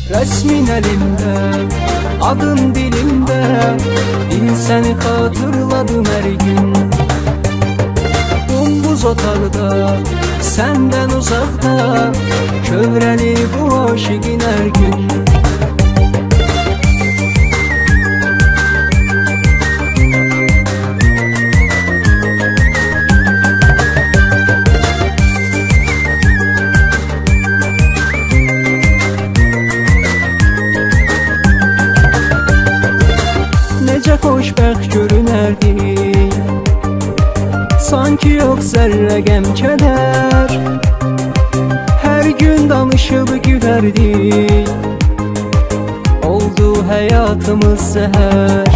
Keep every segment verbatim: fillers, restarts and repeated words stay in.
Resmin elimde, adın dilimde, bil seni hatırladım her gün. Gündüz otaqda, senden uzakta, kövreli bu aşıqın her gün. Necə xoşbəxt görünərdik, sanki yox zərrə qəm kədər. Hər gün danışıb gülərdik, oldu həyatımız zəhər.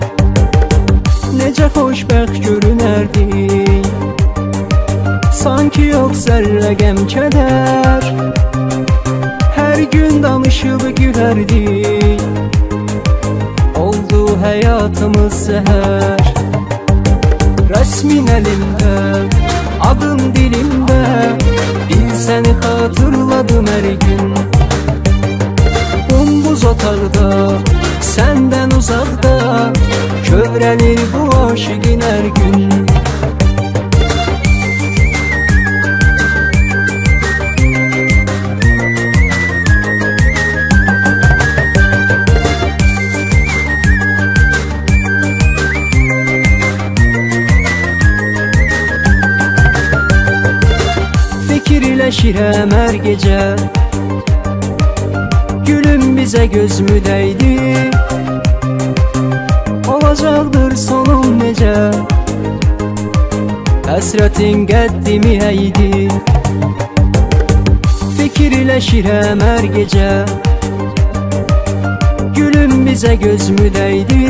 Necə xoşbəxt görünərdik, sanki yox zərrə qəm kədər. Hər gün danışıb gülərdik, oldu həyatımız zəhər. Resmin elimdə, adın dilimdə, bil səni hatırladım hər gün. Gündüz otaqda, səndən uzaqda, kövrəlir bu aşıqın hər gün. Fikirləşirəm hər gecə, gülüm bizə gözümü dəydi. Olacaqdır sonum necə, həsrətin qəddimi əydi. Fikirləşirəm hər gecə, gülüm bizə gözümü dəydi.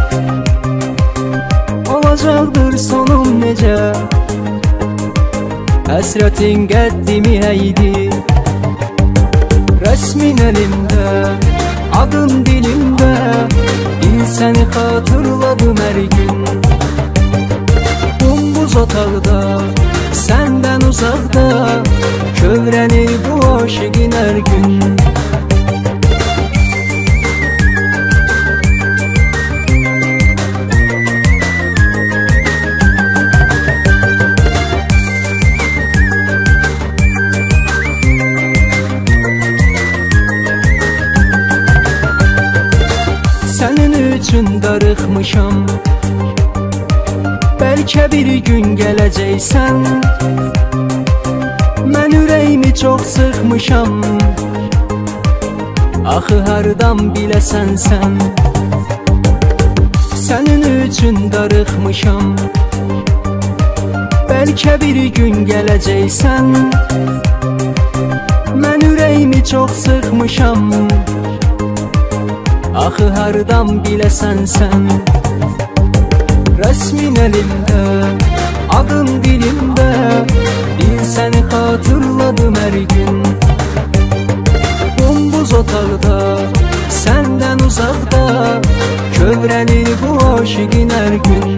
Olacaqdır sonum necə, həsrətin qəddimi əydi. Resmin elimdə, adın dilimdə, bil səni hatırladım hər gün. Gündüz otaqda, səndən uzaqda, kövrənir bu aşıqın hər gün. Sənin üçün darıxmışam, bəlkə bir gün gələcəksən. Mən ürəyimi çox sıxmışam, axı hardan biləsən sən. Sənin üçün darıxmışam, bəlkə bir gün gələcəksən. Mən ürəyimi çox sıxmışam, axı hardan biləsən sən. Resmin elimdə, adın dilimdə, bil səni hatırladım hər gün. Gündüz otaqda, səndən uzaqda, kövrəlir bu aşıqın hər gün.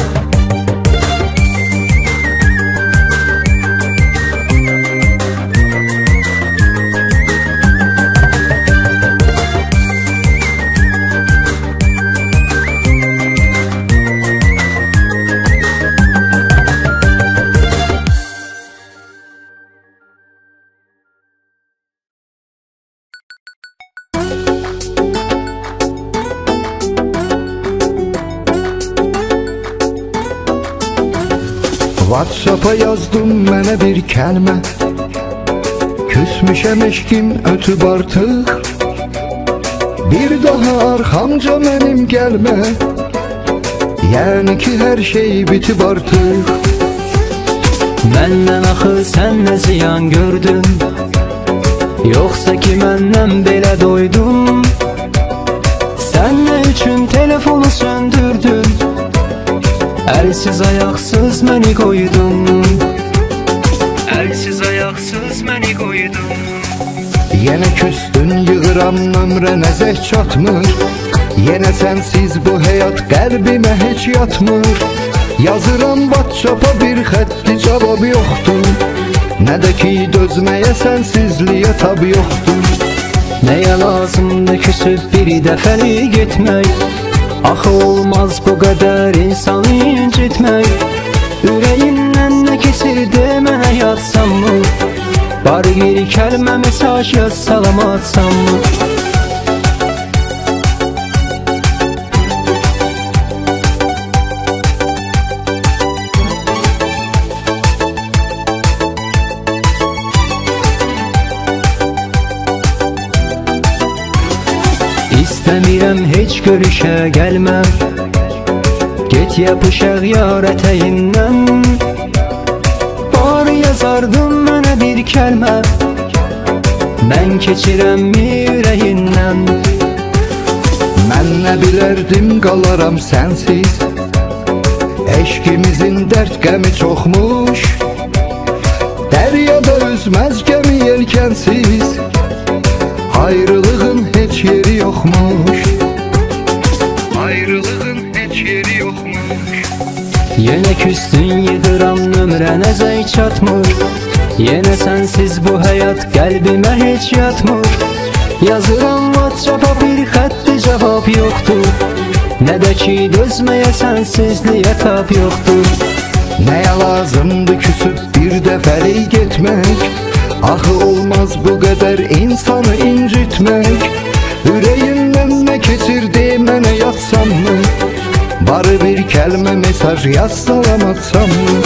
WhatsApp'a yazdım mənə bir kəlmə, küsmüşəm eşqim ötüb artıq. Bir daha arxamca mənim gəlmə, yəni ki hər şey bitib artıq. Məndən axı sən nə ziyan gördün, yoxsa ki məndən belə doydun. Sən nə üçün telefonu söndürdün, əlsiz ayaqsız məni qoydun. Əlsiz ayaqsız məni qoydun. Yenə küstün, yığıram ömrə nəzək çatmır. Yenə sənsiz bu həyat qəlbimə heç yatmır. Yazıram WhatsApp'a bir xətti, cavab yoxdur. Nə də ki dözməyə sənsizliyə tab yoxdur. Nəyə lazımdır küsüb bir dəfəlik getmək? Axı olmaz bu qədər insanı incitmək. Ürəyindən nə keçir demənə yazsanmı? Bari bir kəlmə mesaj yaz, salam atsanmı? İstəmirəm heç görüşə gəlmə, get yapışaq yar ətəyindən. Bari yazardın mənə bir kəlmə, mən keçirəmmi ürəyindən. Mən nə bilərdim qalaram sənsiz, eşqimizin dərd qəmi çoxmuş. Dəryada üzməz gəmi yelkənsiz, ayrılığın heç yeri yoxmuş. Ayrılığın heç yeri yoxmuş. Yenə küstün yığıram nömrənə zəng çatmır. Yenə sənsiz bu həyat qəlbimə heç yatmır. Yazıram WhatsApp-a bir xətti cavab yoxdur. Nə də ki dözməyə sənsizliyə tab yoxdur. Nəyə lazımdır küsüb bir dəfəlik getmək? Axı olmaz bu qədər insanı incitmək. Ürəyimdən nə keçirdi mənə yazsanmı? Bari bir kəlmə mesaj yaz, salam atsanmı?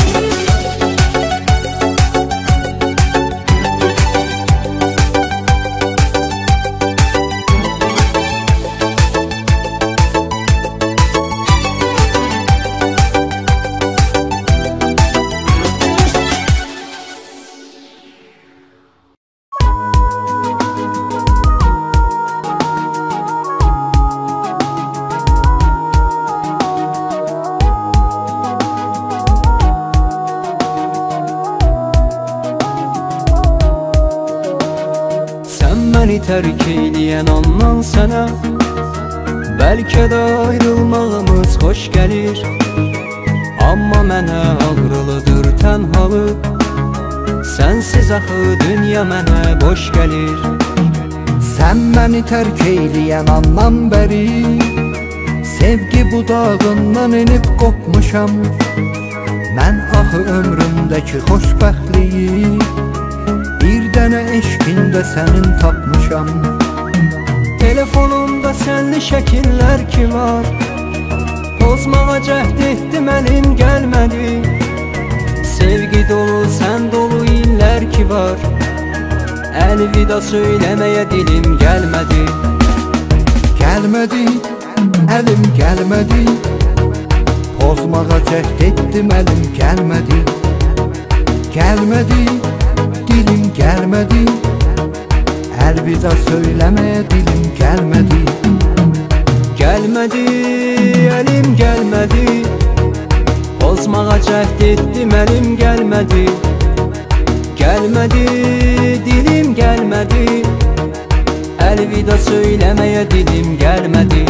Məni tərk eyləyən andan sənə, bəlkə də ayrılmağımız xoş gəlir. Amma mənə ağrılıdır tənhalıq, sənsiz axı dünya mənə boş gəlir. Sən məni tərk eyləyən andan bəri, sevgi budağından enib qopmuşam. Mən axı ömrümdəki xoşbəxtliyi bir dənə eşqində sənin tapmışam. Telefonumda sənli şəkillər ki var, pozmağa cəhd etdim əlim gəlmədi. Sevgi dolu sən dolu illər ki var, əlvida söyləməyə dilim gəlmədi. Gəlmədi, əlim gəlmədi, pozmağa cəhd etdim əlim gəlmədi. Gəlmədi, dilim gəlmədi, əlvida söyləməyə dilim gəlmədi. Gəlmədi, əlim gəlmədi, pozmağa cəhd etdim əlim gəlmədi. Gəlmədi, dilim gəlmədi, əlvida söyləməyə dilim gəlmədi.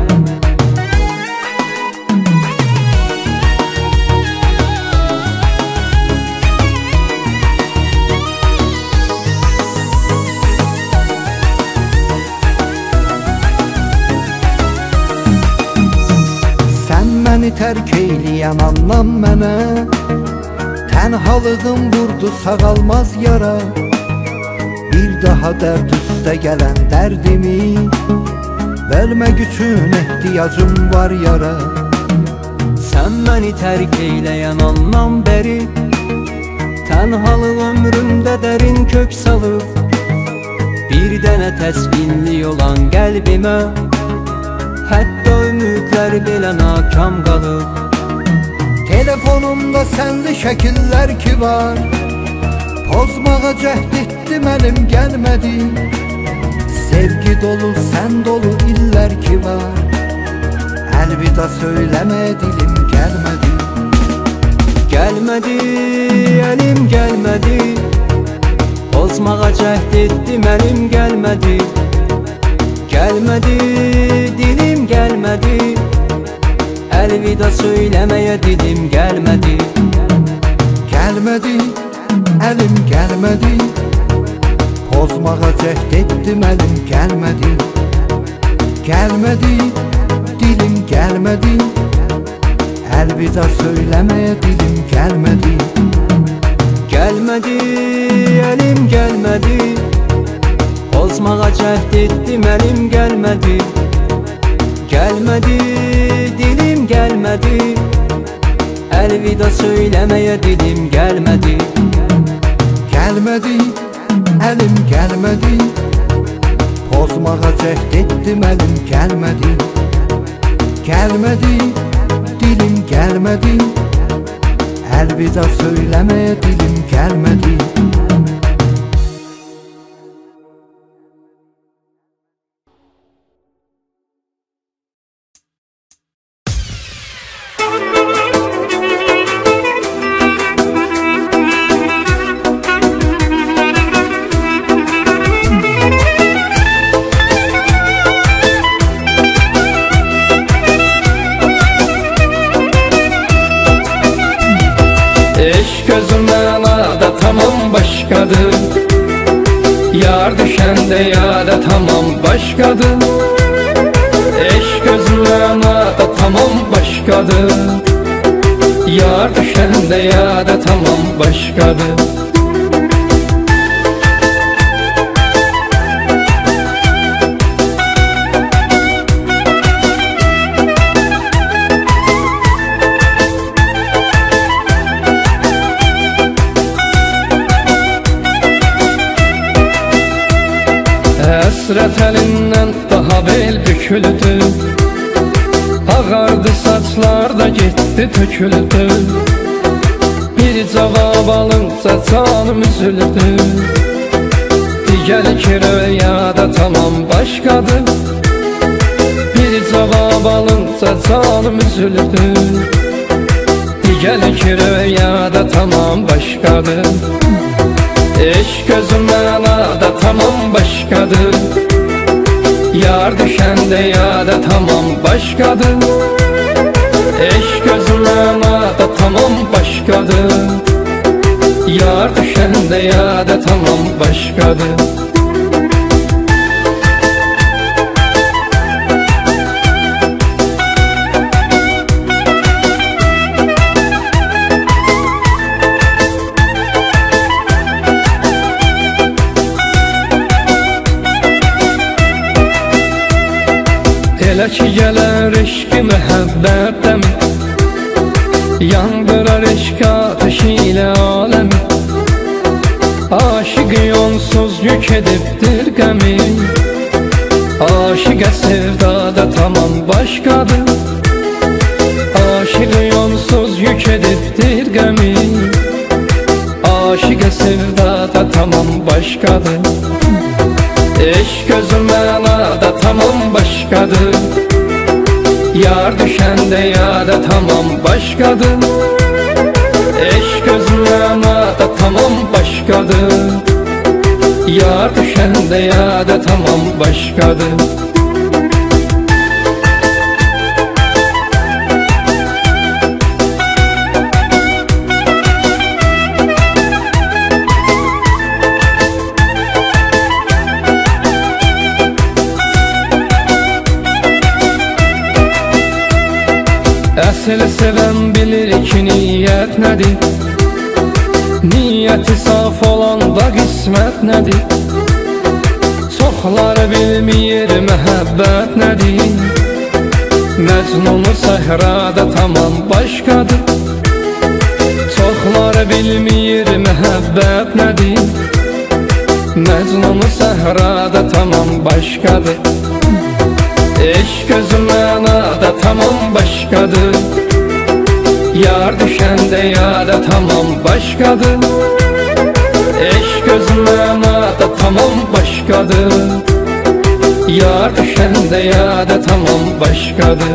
Məni tərk eyləyən anlam mənə, tənhalığım vurdu sağalmaz yara. Bir daha dərd üstə gələn dərdimi vermək üçün ehtiyacım var yara. Sən məni tərk eyləyən andan bəri, tənhalıq ömrümdə dərin kök salıb. Bir dənə təskinlik olan qəlbimə, hətta ümidlər belə nakam qalıb. Telefonumda sənli şəkillər ki var, pozmağa cəhd etdim əlim gəlmədi. Sevgi dolu sən dolu illər ki var, əlvida söyləməyə dilim gəlmədi. Gəlmədi, əlim gəlmədi, pozmağa cəhd etdim əlim gəlmədi. Gəlmədi, dilim gəlmədi, əlvida söyləməyə dilim gəlmədi. Gəlmədi, əlim gəlmədi, pozmağa cəhd etdim, əlim gəlmədi. Gəlmədi, dilim gəlmədi, əlvida söyləməyə dilim gəlmədi. Gəlmədi, əlim gəlmədi, pozmağa cəhd etdim, əlim gəlmədi. Gəlmədi, dilim gəlmədi, əlvida söyləməyə dilim gəlmədi. Gəlmədi, əlim gəlmədi, pozmağa cəhd etdim, əlim gəlmədi. Gəlmədi, dilim gəlmədi, əlvida söyləməyə dilim gəlmədi. Gözümden ada tamam başkadır, yar düşende ya da tamam başkadır. Eş gözümden ada tamam başkadır, yar düşende ya da tamam başkadır. Həsrət əlindən daha bel büküldü, ağardı saçlar da getdi töküldü. Bir cavab alınca canım üzüldü, digər ki rüyada tamam başqadır. Bir cavab alınca canım üzüldü, digər ki rüyada tamam başqadır. Eş gözümden ada tamam başkadır, yar düşende ya da tamam başkadır. Eş gözümden ada tamam başkadır, yar düşende ya da tamam başkadır. Elə ki gələr eşqi məhəbbətdəmi, yandırar eşq ateşi ilə aləmi. Aşıqı yonsuz yük edibdir qəmi, aşiqə sevdada tamam başqadır. Aşıqı yonsuz yük edibdir qəmi, aşiqə sevdada tamam başqadır. Eş gözümden ada tamam başkadır, yar düşende ya da tamam başkadır. Eş gözümden ada tamam başkadır, yar düşende ya da tamam başkadır. Əsl sevən bilir ki niyyət nədir, niyyəti saf olanda qismət nədir. Çoxları bilmir məhəbbət nədir, Məcnunu səhrada tamam başqadır. Çoxları bilmir məhəbbət nədir, Məcnunu səhrada tamam başqadır. Eş gözümden ada tamam başkadır, yar düşende ya da tamam başkadır. Eş gözümden ada tamam başkadır, yar düşende ya da tamam başkadır.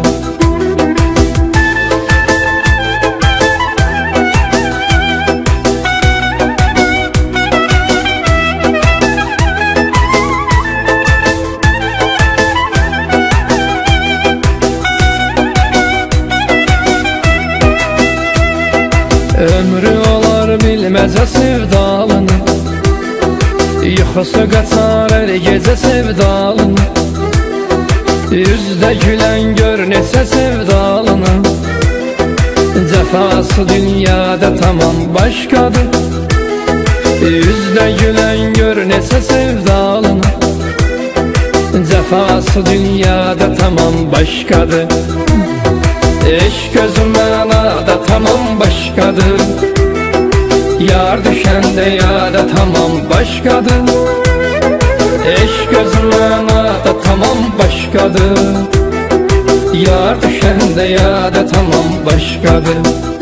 Ömrü olar bilməzə sevdalını, Yuxusu qaçar hər gecə sevdalını, üzdə gülən gör neçə sevdalını. Cəfası dünyada tamam başqadır, üzdə gülən gör neçə sevdalını. Cəfası dünyada tamam başqadır, eşq gözüm mənada tamam başqadır. Yar düşəndə yada tamam başqadır, eşq gözüm mənada tamam başqadır. Yar düşəndə yada tamam başqadır.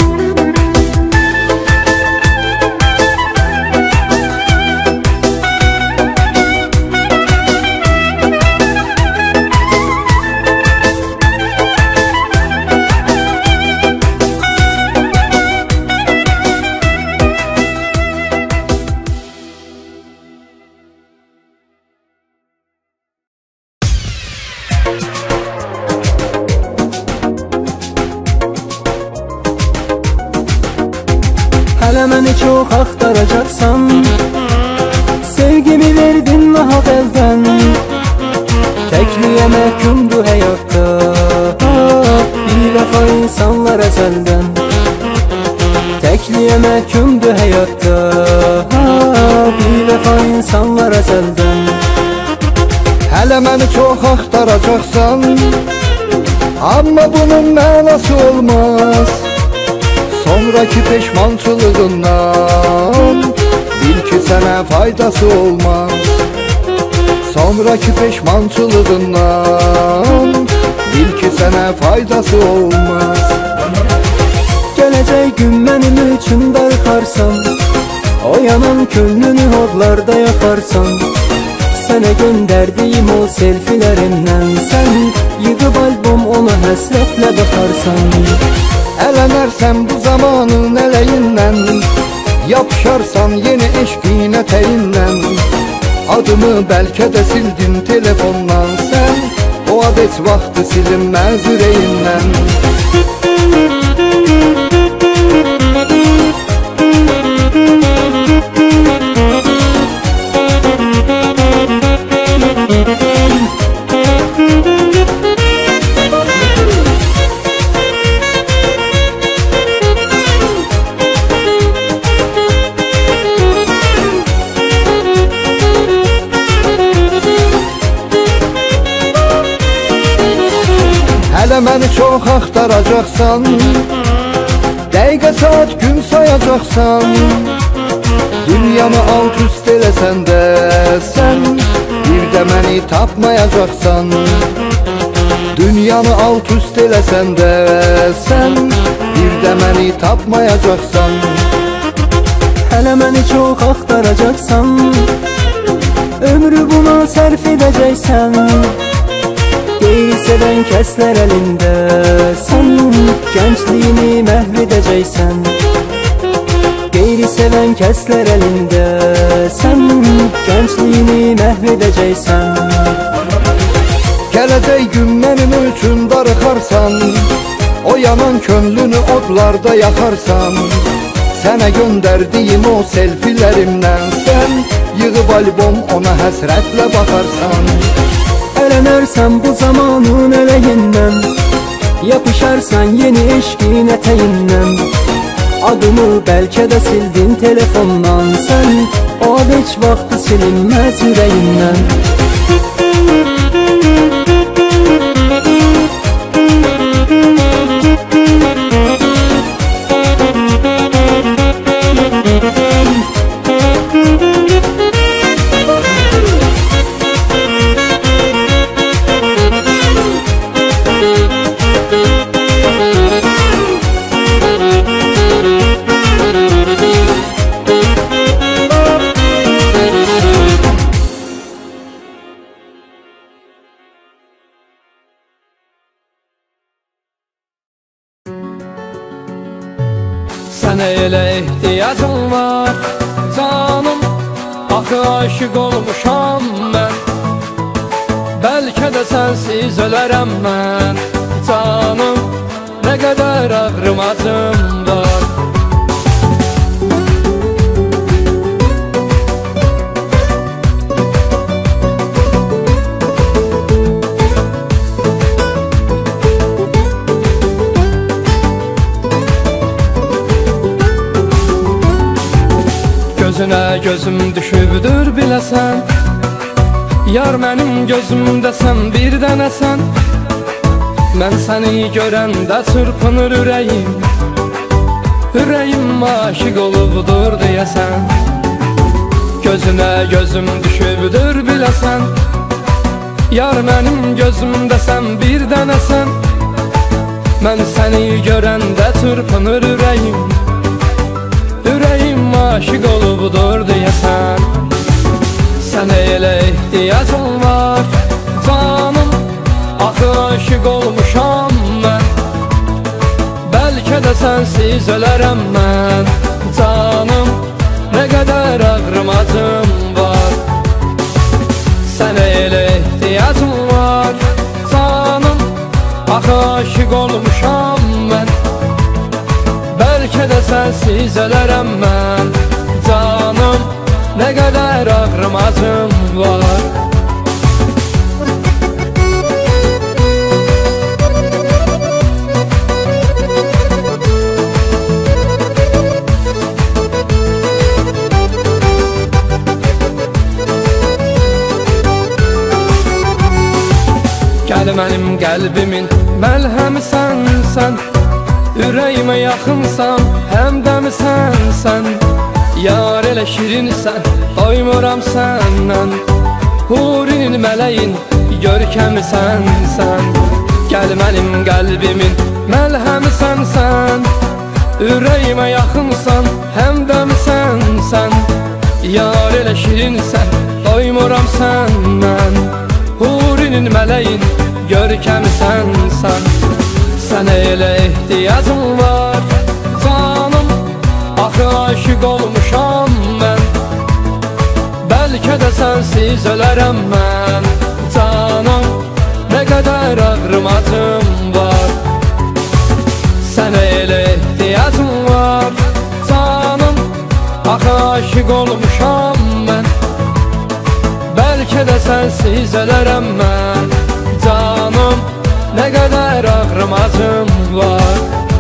Hələ məni çox axtaracaqsan, sevgimi verdin nahaq əldən. Təkliyə məhkumdur həyatda, bir vəfa insanlar əzəldən. Təkliyə məhkumdur həyatda, bir vəfa insanlar əzəldən. Hələ məni çox axtaracaqsan, amma bunun mənası olmaz. Sonraki peşmançılığından bil ki sənə faydası olmaz. Sonraki peşmançılığından bil ki sənə faydası olmaz. Gələcək gün mənim üçün darıxarsan, o yanan könlünü odlarda yaxarsan. Sənə göndərdiyim o selfilərimdən sən yığıb albom ona həsrətlə baxarsan. Ələnərsən bu zamanın ələyindən, yapışarsan yeni eşqin ətəyindən. Adımı bəlkə də sildin telefondan sən, o ad heç vaxtı silinməz ürəyindən. Hələ məni çox axtaracaqsan, dəqiqə saat gün sayacaqsan. Dünyanı alt üst eləsən də sən, bir də məni tapmayacaqsan. Dünyanı alt üst eləsən də sən, bir də məni tapmayacaqsan. Hələ məni çox axtaracaqsan, ömrü buna sərf edəcəksən. Qeyri sevən kəslər əlində sən gəncliyini məhv edəcəksən. Qeyri sevən kəslər əlində sən gəncliyini məhv edəcəksən. Gələcək gün mənim üçün darıxarsan, o yanan könlünü odlarda yaxarsan. Sənə göndərdiyim o selfilərimdən sən yığıb albom ona həsrətlə baxarsan. Ələnərsən bu zamanın ələyindən, yapışarsan yeni eşqin ətəyindən. Adımı bəlkə də sildin telefondan sən, o ad heç vaxtı silinməz ürəyindən. Sənə elə ehtiyacım var canım, axı aşıq olmuşam mən. Bəlkə də sənsiz ölərəm mən canım, nə qədər ağrım acım var. gözüm düşübdür biləsən. Yar mənim gözümdəsən, bir dənəsən. Mən səni görəndə çırpınır ürəyim, ürəyim aşiq olubdur deyəsən. Gözünə gözüm düşübdür biləsən. Yar mənim gözümdəsən, bir dənəsən. Mən səni görəndə çırpınır ürəyim, ürəyim aşiq olubdur deyəsən. Sənə elə ehtiyacım var canım, axı aşiq olmuşam mən. Bəlkə də sənsiz ölərəm mən canım, nə qədər ağrımacım var. Sənə elə ehtiyacım var canım, axı aşiq olmuşam mən. Bəlkə də sənsiz ölərəm mən canım, nə qədər ağrımacım var. Gəl mənim qəlbimin məlhəmisən sən, ürəyimə yaxınsan, həmdəmisən sən. Yar elə şirinsən, doymuram səndən, hurinin mələyin görkəmisən sən. Gəl mənim qəlbimin məlhəmisən sən, ürəyimə yaxınsan, həmdəmisən sən. Yar elə şirinsən, doymuram səndən, hurinin mələyin görkəmisən sən. Sənə elə ehtiyacım var canım, axı aşiq olmuşam mən. Bəlkə də sənsiz ölərəm mən canım, nə qədər ağrımacım var. Sənə elə ehtiyacım var canım, axı aşiq olmuşam mən. Bəlkə də sənsiz ölərəm mən canım, nə qədər ağrımacım var.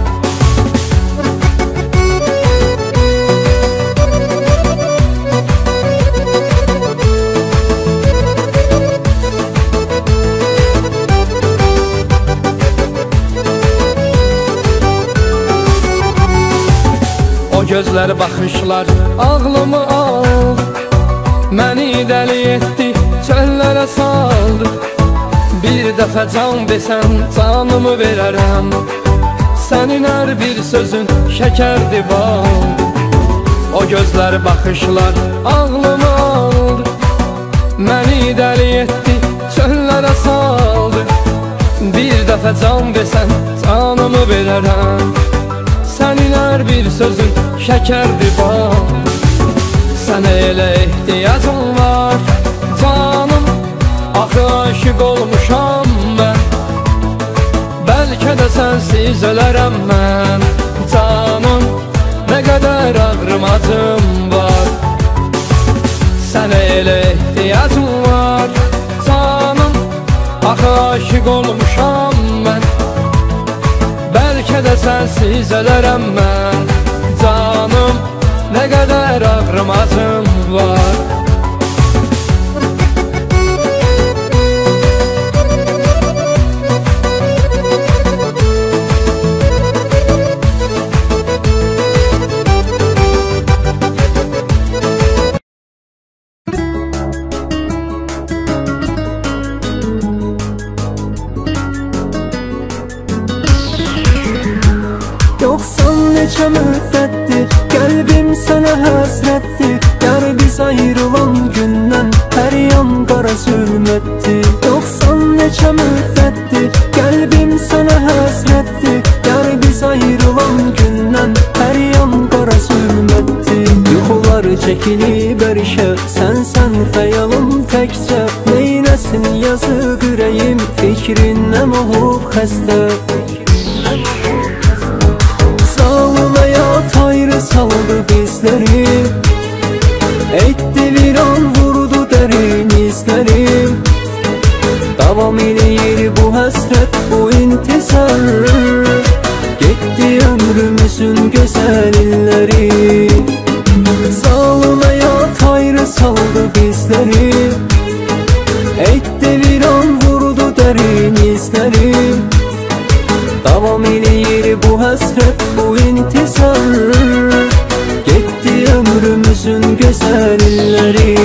O gözlər, baxışlar ağlımı aldı, məni dəli etdi, çöllərə saldı. Bir dəfə can desən canımı verərəm, sənin hər bir sözün şəkərdir baldı. O gözlər, baxışlar ağlımı aldı, məni dəli etdi, çöllərə saldı. Bir dəfə can desən canımı verərəm, sənin hər bir sözün şəkərdir baldı. Sənə elə ehtiyacım var canım, axı aşiq olmuşam mən. Bəlkə də sənsiz ölərəm mən canım, nə qədər ağrımacım var. Sənə elə ehtiyacım var canım, axı aşiq olmuşam mən. Bəlkə də sənsiz ölərəm mən canım, nə qədər ağrımacım var. Yoksan neçə müddətdir, qəlbim sənə həsrətdir. Yar biz ayrılan gündən hər yan qara zülmətdir. Yoksan neçə müddətdir, qəlbim sənə həsrətdir. Yar biz ayrılan gündən hər yan qara zülmətdir. Yuxular çəkilib ərişə, sənsən xəyalım təkcə. Neynəsin yazıq ürəyim, fikrindən olub xəstə. Zalımaya tayrı saldı bizleri, etdi viran vurdu dərin izlərim. Davam eləyir bu həsrət, bu intizar, getdi ömrümüzün gözəl illəri. Zalımaya saldı bizleri. Etti viran vurdu derin izleri. Davam eləyir bu həsrət, bu intisar. Getdi ömrümüzün gözəl illəri.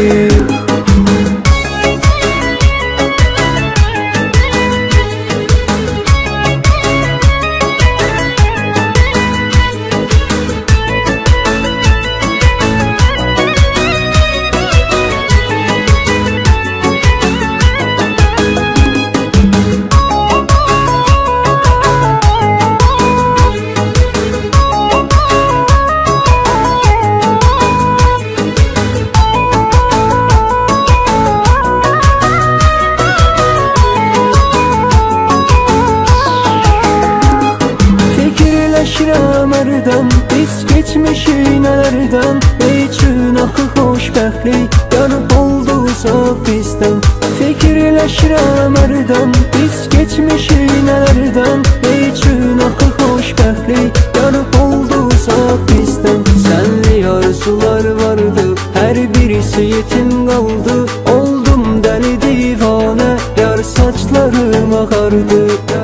Fikirləşirəm hərdən, biz geçmişik nələrdən. Ey üçün axı xoşbəxtlik yanıb oldusa bizdən. Fikirləşirəm hərdən, biz geçmişik nələrdən. Ey üçün axı xoşbəxtlik yanıb oldusa bizdən. Sənli arzular vardı, hər birisi yetim qaldı. Oldum dəli divanə, yar saçlarım ağardı.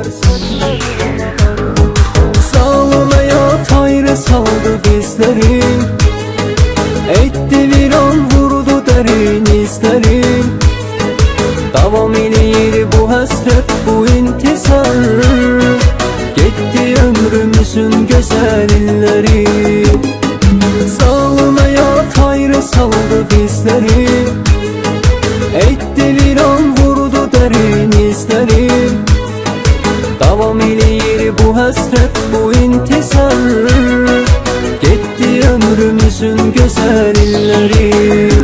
Saldı bizleri. Etti viran vurdu derin izleri. Davam eləyir bu həsrət, bu intisar. Getdi ömrümüzün gözəl illəri. Salmaya tayrı saldı bizleri. Etti viran vurdu derin izleri. Davam eləyir bu həsrət, bu intisar. Getdi ömrümüzün gözəl illəri.